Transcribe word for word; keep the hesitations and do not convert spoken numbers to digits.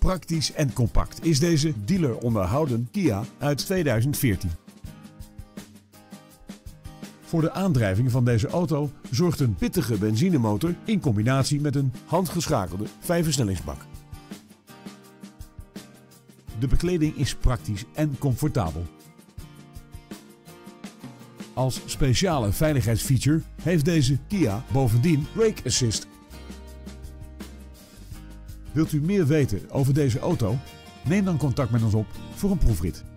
Praktisch en compact is deze dealer onderhouden Kia uit tweeduizend veertien. Voor de aandrijving van deze auto zorgt een pittige benzinemotor in combinatie met een handgeschakelde vijfversnellingsbak. De bekleding is praktisch en comfortabel. Als speciale veiligheidsfeature heeft deze Kia bovendien Brake Assist. Wilt u meer weten over deze auto? Neem dan contact met ons op voor een proefrit.